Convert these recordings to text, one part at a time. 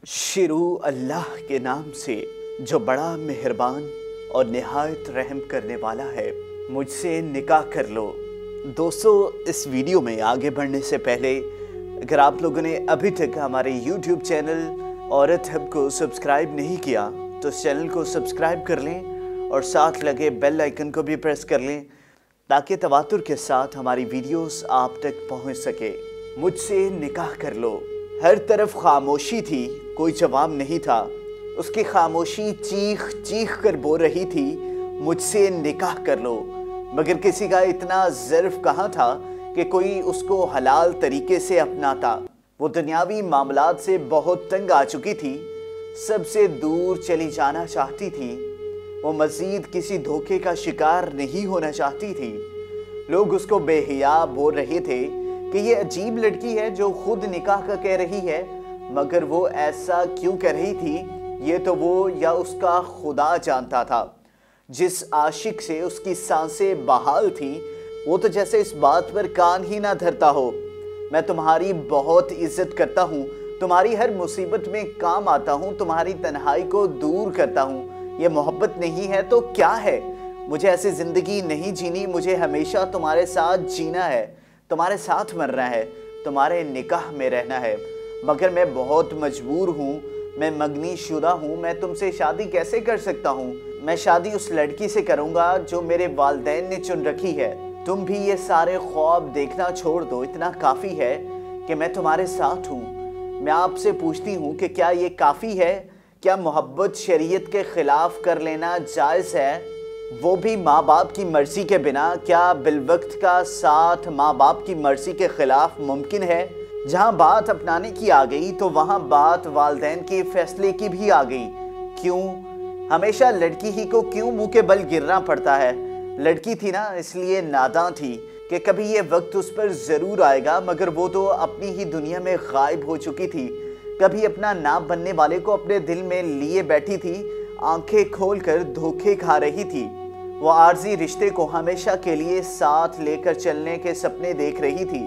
शुरू अल्लाह के नाम से जो बड़ा मेहरबान और निहायत रहम करने वाला है। मुझसे निकाह कर लो। दोस्तों, इस वीडियो में आगे बढ़ने से पहले अगर आप लोगों ने अभी तक हमारे YouTube चैनल औरत हब को सब्सक्राइब नहीं किया तो इस चैनल को सब्सक्राइब कर लें और साथ लगे बेल आइकन को भी प्रेस कर लें ताकि तवातुर के साथ हमारी वीडियोस आप तक पहुंच सके। मुझसे निकाह कर लो। हर तरफ खामोशी थी, कोई जवाब नहीं था। उसकी खामोशी चीख चीख कर बोल रही थी, मुझसे निकाह कर लो। मगर किसी का इतना ज़र्फ कहाँ था कि कोई उसको हलाल तरीके से अपनाता। वो दुनियावी मामलात से बहुत तंग आ चुकी थी, सबसे दूर चली जाना चाहती थी। वो मज़ीद किसी धोखे का शिकार नहीं होना चाहती थी। लोग उसको बेहिया बोल रहे थे कि ये अजीब लड़की है जो खुद निकाह का कह रही है, मगर वो ऐसा क्यों कह रही थी ये तो वो या उसका खुदा जानता था। जिस आशिक से उसकी सांसें बहाल थी वो तो जैसे इस बात पर कान ही ना धरता हो। मैं तुम्हारी बहुत इज्जत करता हूँ, तुम्हारी हर मुसीबत में काम आता हूँ, तुम्हारी तन्हाई को दूर करता हूँ। ये मोहब्बत नहीं है तो क्या है? मुझे ऐसी ज़िंदगी नहीं जीनी, मुझे हमेशा तुम्हारे साथ जीना है, तुम्हारे साथ मरना है, तुम्हारे निकाह में रहना है। मगर मैं बहुत मजबूर हूँ, मैं मगनी शुदा हूँ, मैं तुमसे शादी कैसे कर सकता हूँ? मैं शादी उस लड़की से करूँगा जो मेरे वालिदैन ने चुन रखी है। तुम भी ये सारे ख्वाब देखना छोड़ दो, इतना काफ़ी है कि मैं तुम्हारे साथ हूँ। मैं आपसे पूछती हूँ कि क्या ये काफ़ी है? क्या मोहब्बत शरीयत के ख़िलाफ़ कर लेना जायज़ है, वो भी माँ बाप की मर्ज़ी के बिना? क्या बिलवक्त का साथ माँ बाप की मर्ज़ी के ख़िलाफ़ मुमकिन है? जहाँ बात अपनाने की आ गई तो वहाँ बात वालिदैन के फ़ैसले की भी आ गई। क्यों हमेशा लड़की ही को क्यों मुँह के बल गिरना पड़ता है? लड़की थी ना, इसलिए नादां थी कि कभी ये वक्त उस पर ज़रूर आएगा, मगर वो तो अपनी ही दुनिया में गायब हो चुकी थी। कभी अपना ना बनने वाले को अपने दिल में लिए बैठी थी, आंखें खोलकर धोखे खा रही थी। वो आर्जी रिश्ते को हमेशा के लिए साथ लेकर चलने के सपने देख रही थी,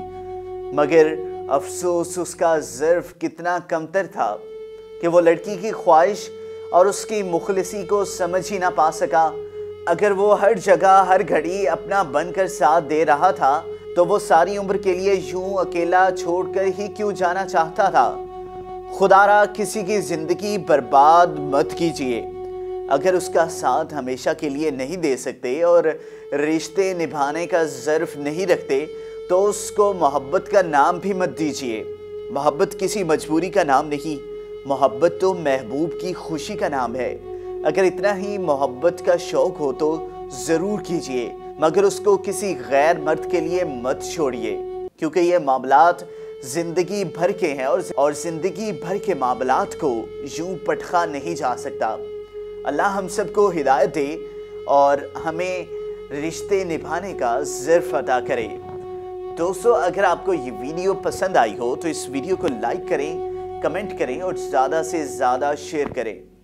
मगर अफसोस उसका ज़र्फ कितना कमतर था कि वो लड़की की ख्वाहिश और उसकी मुखलिसी को समझ ही ना पा सका। अगर वो हर जगह हर घड़ी अपना बनकर साथ दे रहा था तो वो सारी उम्र के लिए यूं अकेला छोड़कर ही क्यों जाना चाहता था? खुदारा किसी की ज़िंदगी बर्बाद मत कीजिए। अगर उसका साथ हमेशा के लिए नहीं दे सकते और रिश्ते निभाने का ज़र्फ नहीं रखते तो उसको मोहब्बत का नाम भी मत दीजिए। मोहब्बत किसी मजबूरी का नाम नहीं, मोहब्बत तो महबूब की खुशी का नाम है। अगर इतना ही मोहब्बत का शौक़ हो तो ज़रूर कीजिए, मगर उसको किसी गैर मर्द के लिए मत छोड़िए, क्योंकि ये मामलात ज़िंदगी भर के हैं और ज़िंदगी भर के मामलात को यूं पटखा नहीं जा सकता। अल्लाह हम सबको हिदायत दे और हमें रिश्ते निभाने का ज़र्फ अता करे। दोस्तों, अगर आपको ये वीडियो पसंद आई हो तो इस वीडियो को लाइक करें, कमेंट करें और ज़्यादा से ज़्यादा शेयर करें।